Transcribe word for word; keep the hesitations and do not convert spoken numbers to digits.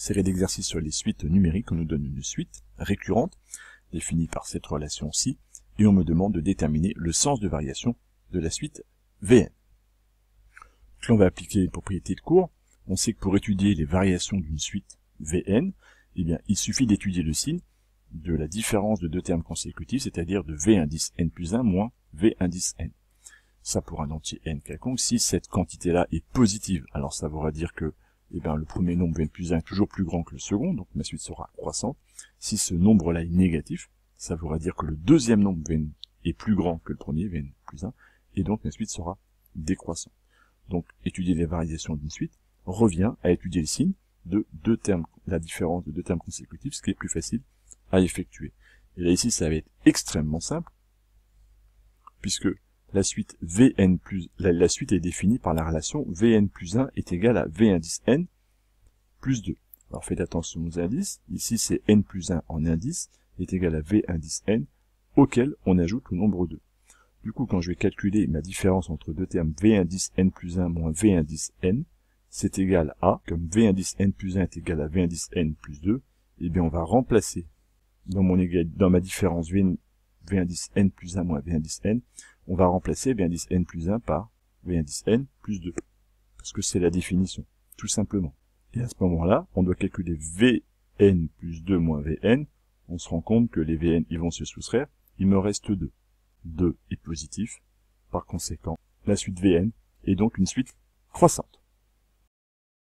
Série d'exercices sur les suites numériques, on nous donne une suite récurrente, définie par cette relation-ci, et on me demande de déterminer le sens de variation de la suite V N. Donc là, on va appliquer les propriétés de cours. On sait que pour étudier les variations d'une suite V N, eh bien, il suffit d'étudier le signe de la différence de deux termes consécutifs, c'est-à-dire de V indice n plus un moins V indice n. Ça pour un entier n quelconque. Si cette quantité-là est positive, alors ça voudra dire que eh bien, le premier nombre Vn plus un est toujours plus grand que le second, donc ma suite sera croissante. Si ce nombre-là est négatif, ça voudra dire que le deuxième nombre Vn est plus grand que le premier, Vn plus un, et donc ma suite sera décroissante. Donc étudier les variations d'une suite revient à étudier le signe de deux termes, la différence de deux termes consécutifs, ce qui est plus facile à effectuer. Et là ici, ça va être extrêmement simple, puisque la suite Vn plus, la, la suite est définie par la relation Vn plus un est égal à V indice n plus deux. Alors faites attention aux indices, ici c'est n plus un en indice, est égal à V indice n, auquel on ajoute le nombre deux. Du coup, quand je vais calculer ma différence entre deux termes V indice n plus un moins V indice n, c'est égal à, comme V indice n plus un est égal à V indice n plus deux, eh bien on va remplacer dans, mon égal, dans ma différence V, V indice n plus un moins V indice n, on va remplacer V indice n plus un par V indice n plus deux. Parce que c'est la définition, tout simplement. Et à ce moment-là, on doit calculer Vn plus deux moins Vn. On se rend compte que les Vn, ils vont se soustraire. Il me reste deux. deux est positif. Par conséquent, la suite Vn est donc une suite croissante.